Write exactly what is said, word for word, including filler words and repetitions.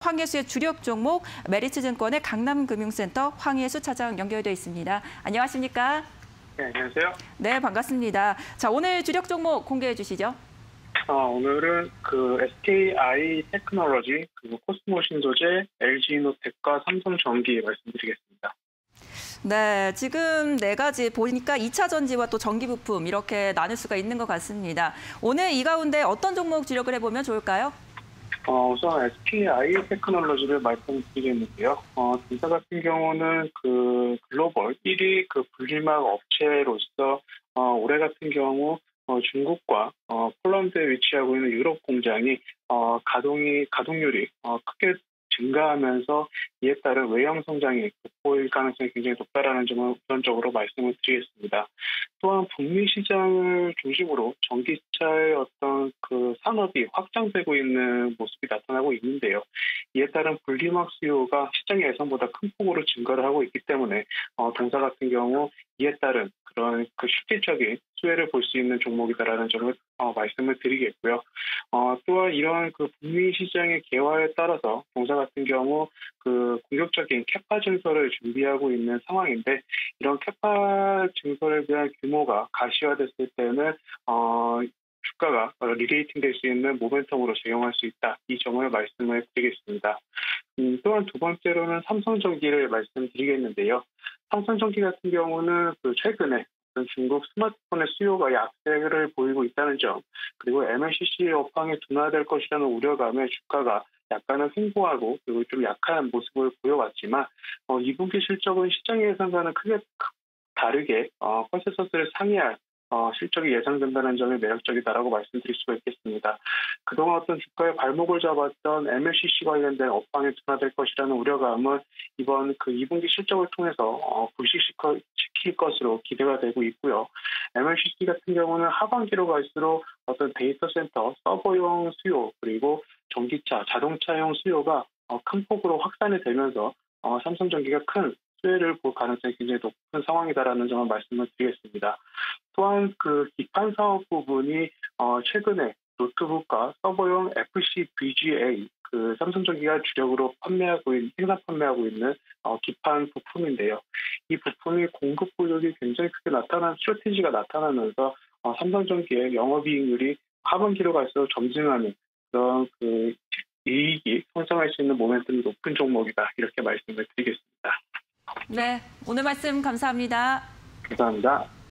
황혜수의 주력 종목 메리츠증권의 강남금융센터 황혜수 차장 연결돼 있습니다. 안녕하십니까? 네, 안녕하세요. 네, 반갑습니다. 자, 오늘 주력 종목 공개해 주시죠. 어, 오늘은 그 에스케이아이 테크놀로지, 그리고 코스모 신소재, 엘지이노텍과 삼성전기 말씀드리겠습니다. 네, 지금 네 가지 보니까 이 차 전지와 또 전기 부품 이렇게 나눌 수가 있는 것 같습니다. 오늘 이 가운데 어떤 종목 주력을 해보면 좋을까요? 어, 우선 에스케이아이 테크놀로지를 말씀드리겠는데요. 어, 등사 같은 경우는 그 글로벌 일 위 그 분리막 업체로서 어, 올해 같은 경우 어, 중국과 어, 폴란드에 위치하고 있는 유럽 공장이 어, 가동이 가동률이 어, 크게 증가하면서 이에 따른 외형 성장이 돋보일 가능성이 굉장히 높다라는 점을 우선적으로 말씀을 드리겠습니다. 또한 북미 시장을 중심으로 전기차의 어떤 그 산업이 확장되고 있는 모습이 나타나고 있는데요. 이에 따른 분리막 수요가 시장 예상보다 큰 폭으로 증가를 하고 있기 때문에 어, 동사 같은 경우 이에 따른 그런 그 실질적인 수혜를 볼 수 있는 종목이다라는 점을 어, 말씀을 드리겠고요. 어, 또한 이런 그 북미 시장의 개화에 따라서 동사 같은 경우 그 공격적인 캐파 증설을 준비하고 있는 상황인데 이런 캐파 증설에 대한 규모가 가시화됐을 때는 어, 주가가 리레이팅 될 수 있는 모멘텀으로 작용할 수 있다. 이 점을 말씀을 드리겠습니다. 음, 또한 두 번째로는 삼성전기를 말씀드리겠는데요. 삼성전기 같은 경우는 그 최근에 중국 스마트폰의 수요가 약세를 보이고 있다는 점, 그리고 엠엘씨씨 업황이 둔화될 것이라는 우려감에 주가가 약간은 횡보하고 그리고 좀 약한 모습을 보여왔지만 어, 이 분기 실적은 시장 예상과는 크게 다르게 어, 컨센서스를 상회할 어, 실적이 예상된다는 점이 매력적이다라고 말씀드릴 수가 있겠습니다. 그동안 어떤 주가의 발목을 잡았던 엠엘씨씨 관련된 업황이 둔화될 것이라는 우려감은 이번 그 이 분기 실적을 통해서 어, 불식시킬 것으로 기대가 되고 있고요. 엠엘씨씨 같은 경우는 하반기로 갈수록 어떤 데이터 센터, 서버용 수요, 그리고 전기차, 자동차용 수요가 어, 큰 폭으로 확산이 되면서 어, 삼성전기가 큰 수혜를 볼 가능성이 굉장히 높은 상황이다라는 점을 말씀을 드리겠습니다. 또한 그 기판 사업 부분이 어 최근에 노트북과 서버용 에프씨브이지에이 그 삼성전기가 주력으로 판매하고 있는 생산 판매하고 있는 어 기판 부품인데요. 이 부품이 공급 부족이 굉장히 크게 나타난 스트래티지가 나타나면서 어 삼성전기의 영업이익률이 하반기로 갈수록 점증하는 그런 그 이익이 성장할 수 있는 모멘텀이 높은 종목이다. 이렇게 말씀을 드리겠습니다. 네, 오늘 말씀 감사합니다. 감사합니다.